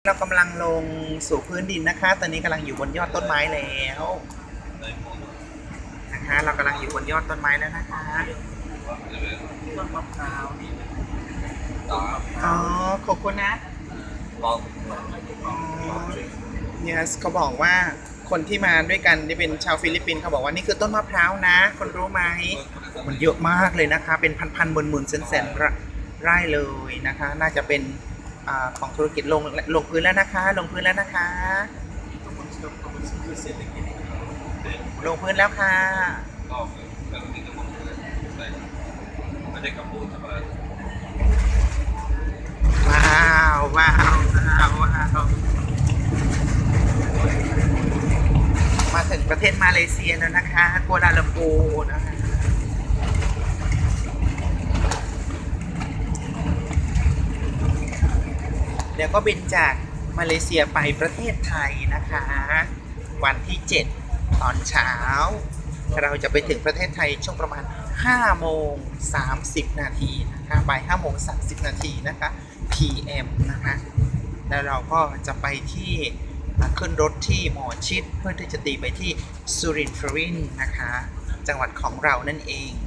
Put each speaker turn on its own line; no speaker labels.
เรากำลังลงสู่พื้นดินนะคะ ตอนนี้กำลังอยู่บนยอดต้นไม้แล้วนะคะเรากำลังอยู่บนยอดต้นไม้แล้วนะคะต้นมะพร้าวอ๋อขอบคุณนะอ๋อ yes เขาบอกว่าคนที่มาด้วยกันที่เป็นชาวฟิลิปปินส์เขาบอกว่านี่คือต้นมะพร้าวนะคนรู้ไหมมันเยอะมากเลยนะคะเป็นพันๆหมื่นๆแสนๆไร่เลยนะคะน่าจะเป็นของธุรกิจลงพื้นแล้วนะคะลงพื้นแล้วนะคะลงพื้นแล้วค่ะว้าวว้าวว้าวว้าวมาถึงประเทศมาเลเซียแล้วนะคะกัวลาลัมพูร์นะคะเดี๋ยวก็บินจากมาเลเซียไปประเทศไทยนะคะวันที่7ตอนเช้าเราจะไปถึงประเทศไทยช่วงประมาณ5 โมง 30 นาทีนะคะบ่าย5 โมง 30 นาทีนะคะ PM นะคะแล้วเราก็จะไปที่ขึ้นรถที่หมอชิดเพื่อที่จะตีไปที่สุรินทร์นะคะจังหวัดของเรานั่นเอง